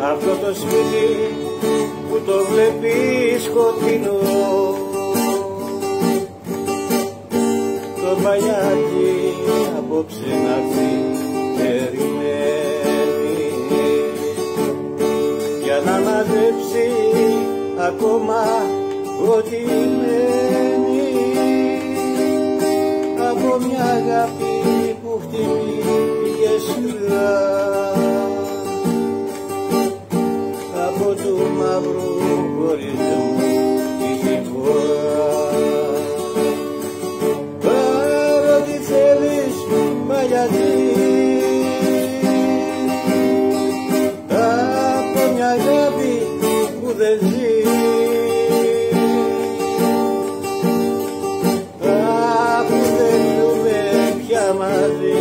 αυτό το σπίτι που το βλέπει σκοτεινό. Το μπαγιάκι απόψε να έρθει περιμένει για να μαζέψει ακόμα ό,τι μένει από μια αγάπη που χτυπήθηκε σκληρά από του μαύρου χωρισμού τη χώρα. Πάρε τι θέλεις μπαγιατζή από μια αγάπη που δεν ζει, αφού δεν ζούμε πια μαζί.